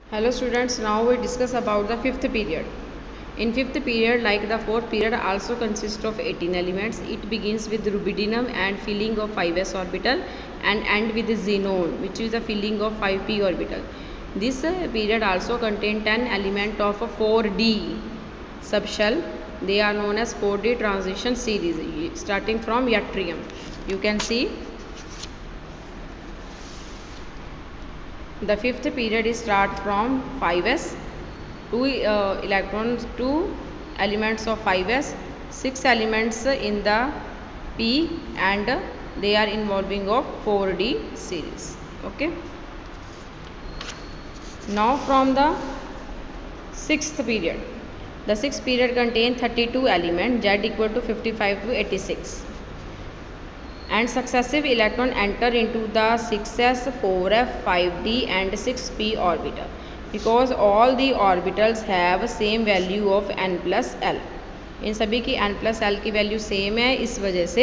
Hello students, now we discuss about the fifth period. In fifth period, like the fourth period, also consists of 18 elements. It begins with rubidium and filling of 5s orbital and end with xenon, which is the filling of 5p orbital. This period also contains 10 elements of 4d subshell. They are known as 4d transition series, starting from yttrium. You can see the fifth period is start from 5s, 2 electrons, 2 elements of 5s, 6 elements in the p, and they are involving of 4d series. Okay, now from the sixth period, the sixth period contains 32 elements, z equal to 55 to 86, and successive electron enter into the 6s, 4f, 5d and 6p orbital, because all the orbitals have same value of n plus l. इन सभी की n plus l की value same है, इस वजह से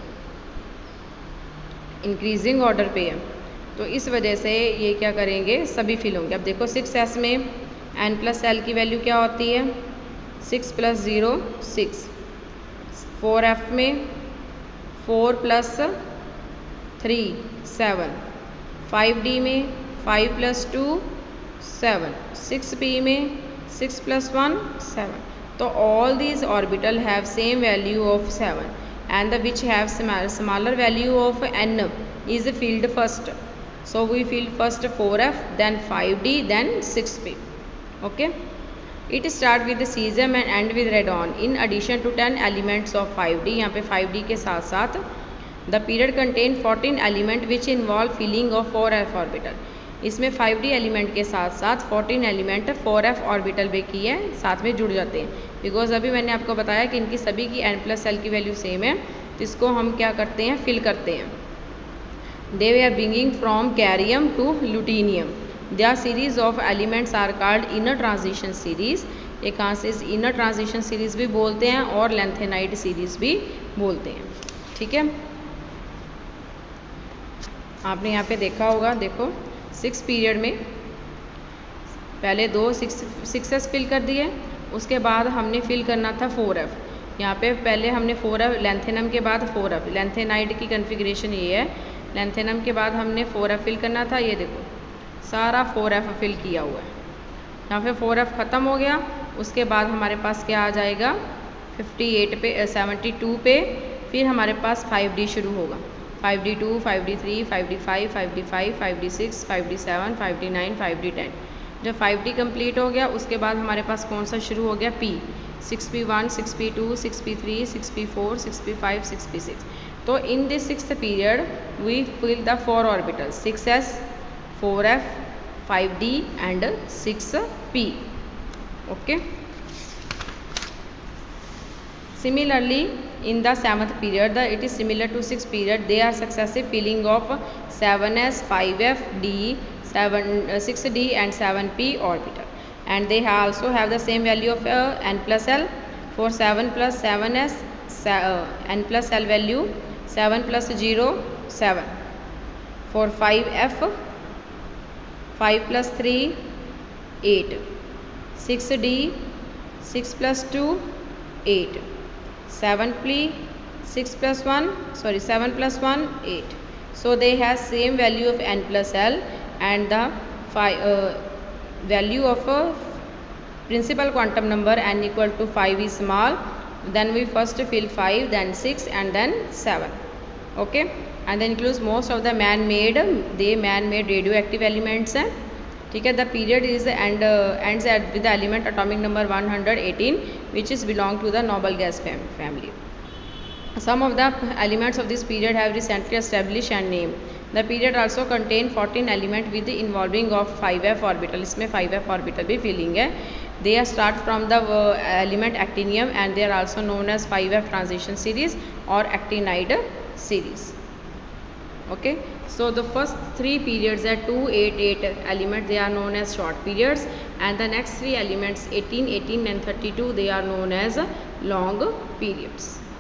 increasing order पे है, तो इस वजह से ये क्या करेंगे, सभी फिल होंगे. अब देखो 6s में n plus l की वैल्यू क्या होती है, 6 plus 0 6. 4f में 4 plus 3 7. 5d में 5 plus 2 7. 6p में 6 plus 1 7. तो all these orbital have same value of 7 and the which have smaller value of n is filled first. So we fill first 4f, then 5d, then 6p. Okay, it start with the cesium and end with radon. In addition to 10 elements of 5d, यहाँ पे 5d के साथ साथ the period contain 14 element which involve filling of 4f orbital. इसमें 5d element के साथ साथ 14 element 4f orbital भी की है, साथ में जुड़ जाते हैं. बिकॉज अभी मैंने आपको बताया कि इनकी सभी की n plus l की वैल्यू सेम है, तो इसको हम क्या करते हैं, फिल करते हैं. They we are bringing from cerium to lutetium. The series of elements are called inner transition series. ये कहाँ से इनर ट्रांजिशन सीरीज भी बोलते हैं और लेंथेनाइड सीरीज भी बोलते हैं. ठीक है, आपने यहाँ पे देखा होगा. देखो 6 पीरियड में पहले दो 6s फिल कर दिए, उसके बाद हमने फिल करना था 4f. यहाँ पे पहले हमने 4f लेंथेनम के बाद 4f, लेंथेनाइड की कन्फिग्रेशन ये है. लेंथेनम के बाद हमने 4f फिल करना था. ये देखो सारा 4f फिल किया हुआ है. यहाँ पे 4f ख़त्म हो गया, उसके बाद हमारे पास क्या आ जाएगा 58 पे 72 पे, फिर हमारे पास 5d शुरू होगा. 5d2, 5d3, 5d5, 5d5, 5d6, 5d7, 5d9, 5d10. जब 5d कंप्लीट हो गया, उसके बाद हमारे पास कौन सा शुरू हो गया, p. 6p1, 6p2, 6p3, 6p4, 6p5, 6p6. तो in this sixth period we fill the 4 orbitals 6s, 4f, 5d and 6p. Okay. Similarly, in the seventh period, it is similar to sixth period. They are successive filling of 7s, 5f, d, 6d and 7p orbital, and they also have the same value of n plus l. For 7 plus 7s, n plus l value 7 plus 0 7. For 5f, 5 plus 3 8. 6d 6 plus 2 8. 7p 6 plus 1 7 plus 1 8. So they have same value of n plus l, and the value of a principal quantum number n equal to 5 is small. Then we first fill 5, then 6 and then 7. Okay, and then includes most of the man-made radioactive elements हैं. ठीक है, the period is ends with the element atomic number 118, which is belong to the noble gas family. Some of the elements of this period have recently established and named. The period also contain 14 element with the involving of 5f orbital. इसमें 5f orbital भी filling है. They start from the element actinium and they are also known as 5f transition series or actinide series. Okay, so the first 3 periods are 2, 8, 8 elements, they are known as short periods, and the next 3 elements 18, 18 and 32, they are known as long periods.